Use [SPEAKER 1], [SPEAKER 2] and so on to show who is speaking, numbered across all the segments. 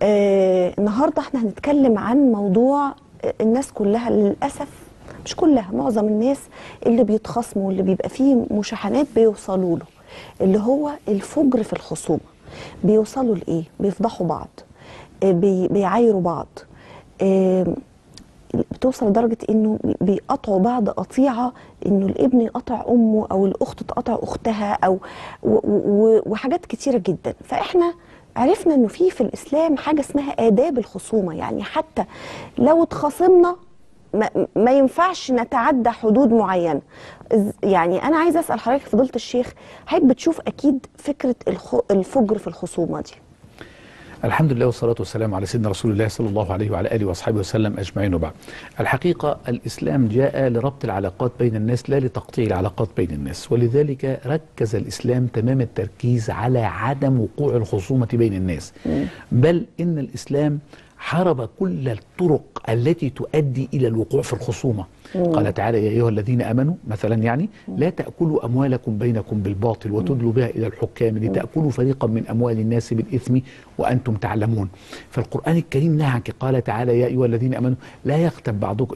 [SPEAKER 1] النهارده احنا هنتكلم عن موضوع الناس كلها للاسف، مش كلها، معظم الناس اللي بيتخاصموا واللي بيبقى فيه مشاحنات بيوصلوا له، اللي هو الفجر في الخصومه. بيوصلوا لايه؟ بيفضحوا بعض، بيعايروا بعض، بتوصل لدرجه انه بيقطعوا بعض قطيعه، انه الابن يقطع امه او الاخت تقطع اختها، او وحاجات كتيره جدا. فاحنا عرفنا انه في الاسلام حاجه اسمها آداب الخصومه، يعني حتى لو اتخاصمنا ما ينفعش نتعدى حدود معينه. يعني انا عايزه اسال حضرتك فضيله الشيخ، حضرتك بتشوف اكيد فكره الفجر في الخصومه دي.
[SPEAKER 2] الحمد لله والصلاة والسلام على سيدنا رسول الله صلى الله عليه وعلى آله وأصحابه وسلم أجمعين. وبعد، الحقيقة الإسلام جاء لربط العلاقات بين الناس لا لتقطيع العلاقات بين الناس، ولذلك ركز الإسلام تمام التركيز على عدم وقوع الخصومة بين الناس. بل إن الإسلام حارب كل الطرق التي تؤدي إلى الوقوع في الخصومة. قال تعالى: يا أيها الذين آمنوا، مثلا يعني لا تأكلوا أموالكم بينكم بالباطل وتدلوا بها إلى الحكام لتأكلوا فريقا من أموال الناس بالإثم وأنتم تعلمون. فالقرآن الكريم نهى عنك. قال تعالى: يا أيها الذين آمنوا لا يغتب بعضكم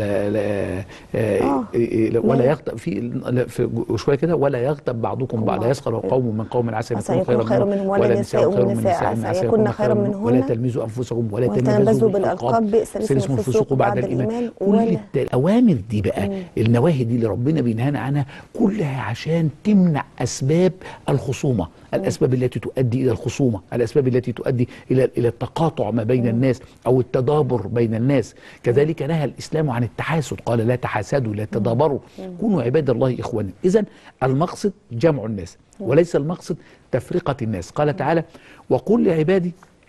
[SPEAKER 2] ولا يغتب في شوية كده، ولا يغتب بعضكم بعض، لا يسخر قوم من قوم عسى أن يكونوا خيرا منهم ولا نساء خير من نساء عسى يكون خيرا منهم ولا تلمزوا أنفسكم ولا تنابزوا بالألقاب بئس الاسم الفسوق بعد الإيمان. كل الأوامر دي بقى، النواهي دي اللي ربنا بينهانا عنها كلها عشان تمنع أسباب الخصومة، الأسباب التي تؤدي إلى الخصومة، الأسباب التي تؤدي إلى التقاطع ما بين الناس أو التدابر بين الناس. كذلك نهى الإسلام عن التحاسد، قال: لا تحاسدوا لا تدابروا، كونوا عباد الله إخوانا. إذن المقصد جمع الناس وليس المقصد تفرقة الناس. قال تعالى: وقل لعبادي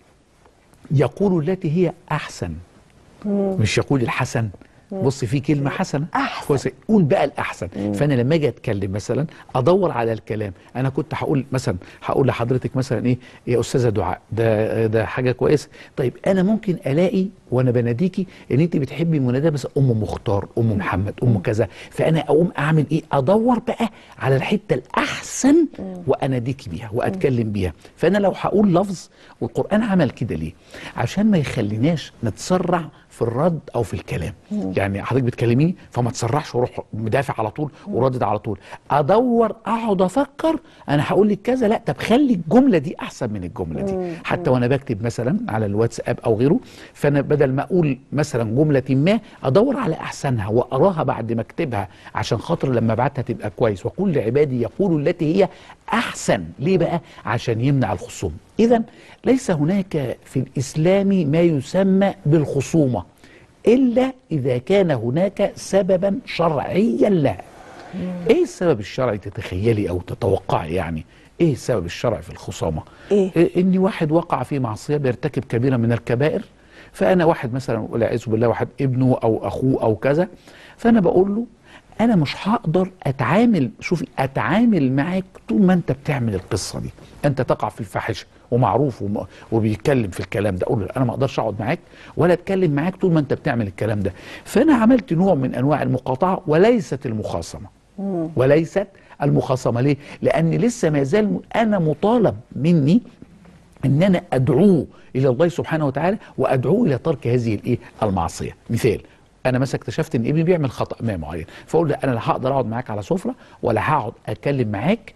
[SPEAKER 2] يقولوا التي هي أحسن، مش يقول الحسن. بص، في كلمة حسنة
[SPEAKER 1] أحسن،
[SPEAKER 2] قول بقى الأحسن. فأنا لما أجي أتكلم مثلا أدور على الكلام. أنا كنت هقول مثلا، هقول لحضرتك مثلا إيه يا أستاذة دعاء، ده حاجة كويسة. طيب أنا ممكن ألاقي وأنا بناديكي إن أنت بتحبي مناداة مثلا أم مختار، أم محمد، أم كذا، فأنا أقوم أعمل إيه؟ أدور بقى على الحتة الأحسن وأناديكي بيها وأتكلم بيها. فأنا لو هقول لفظ، والقرآن عمل كده ليه؟ عشان ما يخليناش نتسرع في الرد او في الكلام. يعني حضرتك بتكلميني فما تسرحش واروح مدافع على طول وردد على طول. ادور، اقعد افكر انا هقول لك كذا، لا طب خلي الجمله دي احسن من الجمله دي. حتى وانا بكتب مثلا على الواتساب او غيره، فانا بدل ما اقول مثلا جمله ما ادور على احسنها واقراها بعد ما اكتبها عشان خاطر لما ابعتها تبقى كويس. وقل لعبادي يقولوا التي هي احسن. ليه بقى؟ عشان يمنع الخصوم. إذن ليس هناك في الإسلام ما يسمى بالخصومة إلا إذا كان هناك سببا شرعيا لها. إيه السبب الشرعي تتخيلي أو تتوقعي؟ يعني إيه السبب الشرعي في الخصومة؟ إن واحد وقع في معصية بيرتكب كبيرة من الكبائر، فأنا واحد مثلا والعياذ بالله واحد ابنه أو أخوه أو كذا، فأنا بقول له أنا مش هقدر أتعامل، شوفي، أتعامل معاك طول ما أنت بتعمل القصة دي. أنت تقع في الفاحشة ومعروف وبيتكلم في الكلام ده، أقول له أنا ما أقدرش أقعد معاك ولا أتكلم معاك طول ما أنت بتعمل الكلام ده. فأنا عملت نوع من أنواع المقاطعة وليست المخاصمة. وليست المخاصمة. ليه؟ لأن لسه ما زال أنا مطالب مني ان انا ادعوه الى الله سبحانه وتعالى وادعوه الى ترك هذه المعصيه. مثال، انا مثلا اكتشفت ان ابني بيعمل خطا ما معين، فاقول له انا لا هقدر اقعد معاك على سفره ولا هقعد اتكلم معاك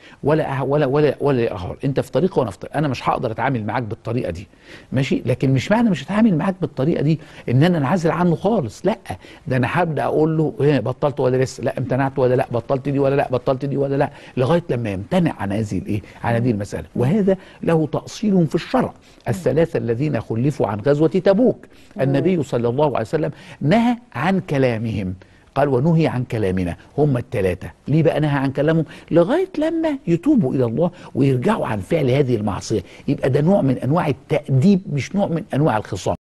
[SPEAKER 2] ولا أهور. انت في طريقه وانا في طريقه، انا مش هقدر اتعامل معاك بالطريقه دي، ماشي؟ لكن مش معنى مش هتعامل معاك بالطريقه دي ان انا انعزل عنه خالص، لا، ده انا هبدا اقول له ايه، بطلت ولا لسه؟ لا. امتنعت ولا لا؟ بطلت دي ولا لا؟ بطلت دي ولا لا؟ لغايه لما يمتنع عن هذه المساله. وهذا له تاصيل في الشرع. الثلاثه الذين خلفوا عن غزوه تبوك، النبي صلى الله عليه وسلم نهى عن كلامهم، قال ونهي عن كلامنا. هم الثلاثة. ليه بقى نهى عن كلامهم؟ لغاية لما يتوبوا إلى الله ويرجعوا عن فعل هذه المعصية. يبقى ده نوع من أنواع التأديب، مش نوع من أنواع الخصام.